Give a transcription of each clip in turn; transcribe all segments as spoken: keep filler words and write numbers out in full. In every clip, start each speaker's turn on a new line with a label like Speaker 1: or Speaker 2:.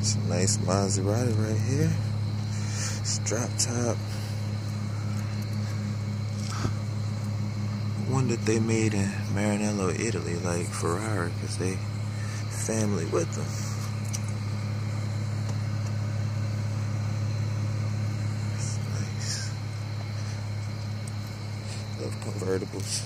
Speaker 1: It's a nice Maserati right here. Strap top. One that they made in Maranello, Italy, like Ferrari, because they family with them. It's nice. Love convertibles.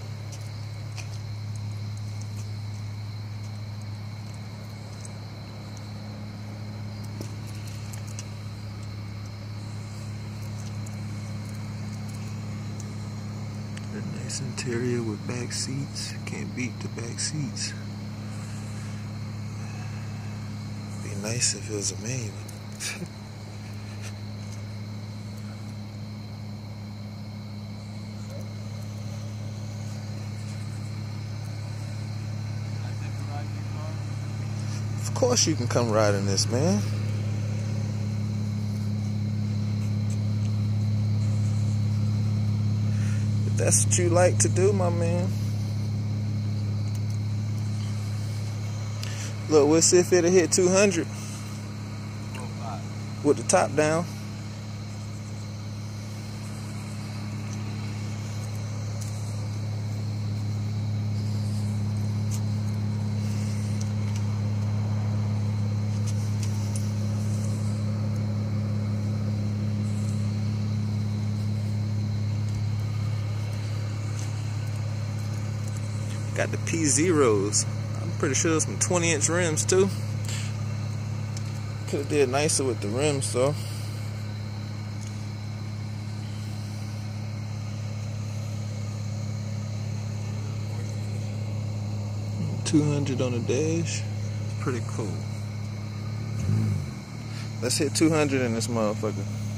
Speaker 1: A nice interior with back seats. Can't beat the back seats. Be nice if it was a manual. Of course you can come ride in this, man. If that's what you like to do, my man. Look, we'll see if it'll hit two hundred with the top down. Got the P zeros. I'm pretty sure there's some twenty inch rims too. Could have did nicer with the rims though. two hundred on the dash. Pretty cool. Let's hit two hundred in this motherfucker.